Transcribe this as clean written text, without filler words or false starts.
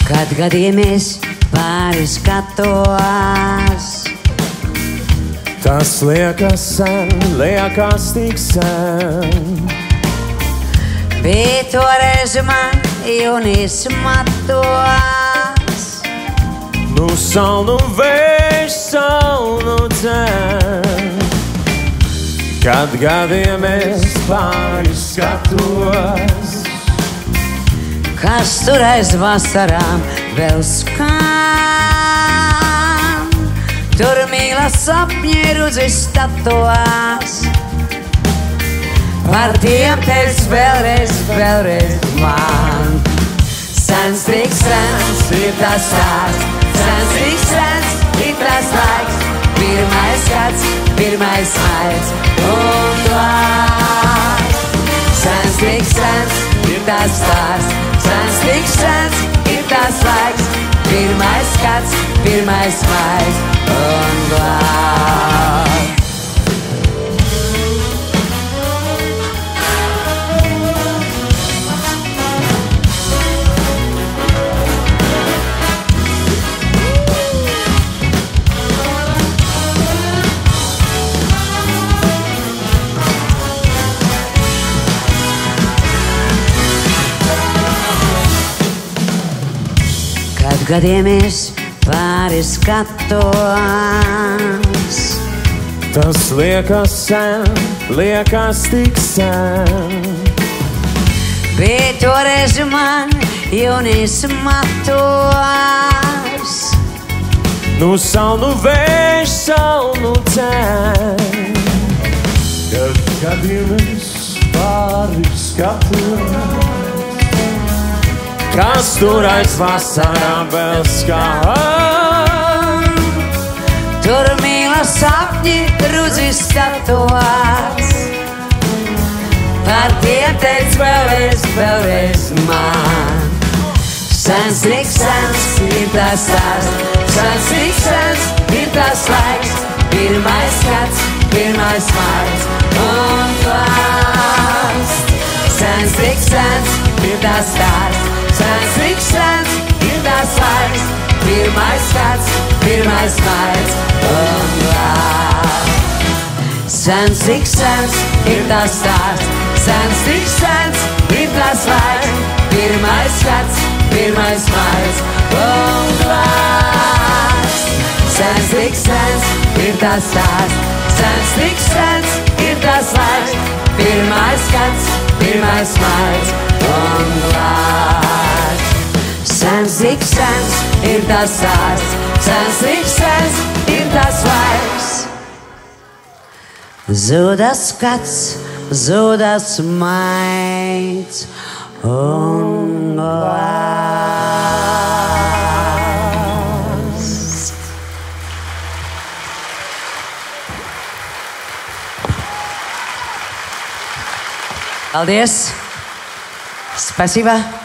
Kad gadījamies pāri skatos, tas liekas sen, liekas tik sen. bija toreiz man jūnijas matos. Nu salnu vējš, salnu dzen. Kad gadījamies pāri skatos, kas tur aiz vasarām vēl skan. Tur mīla sapņi rudzi statos. Par tiem teic vēlreiz, vēlreiz man. Sens tik sens ir tas stāsts, sens tik sens ir tas laiks. Pirmais gads, pirmais maids un klāsts. Sens tik sens ir tas stāsts, sens tik sens ir tas laiks. Pirmais gads, pirmais maids un klāsts. Kad gadījamies pāri skatos, tas liekas sen, liekas tik sen. bija toreiz man jūnijas matos. Nu salnu vējš, salnu dzen. Kad gadījamies pāri skatos, kas tur aiz vasarām vēl skan. Tur mīla sapņi rudzi statos. Par tiem teic vēlreiz, vēlreiz man. Sens tik sens ir tas stāsts, sens tik sens ir tas laiks. Pirmais gads, pirmais maids un klāsts. Sens tik sens ir tas stāsts, sens tik sens ir tas laiks. Pirmais gads, pirmais maids un klāsts. Sens tik sens ir tas stāsts, sens tik sens ir tas laiks. Pirmais gads, pirmais maids un klāsts. Sens tik sens ir tas stāsts, sens tik sens ir tas laiks. Pirmais gads, pirmais maids un klāsts. Sens tik sens ir tas stāsts, sens tik sens ir tas laiks. Zuda skats, zudas maids un klāsts. Paldies! Спасибо!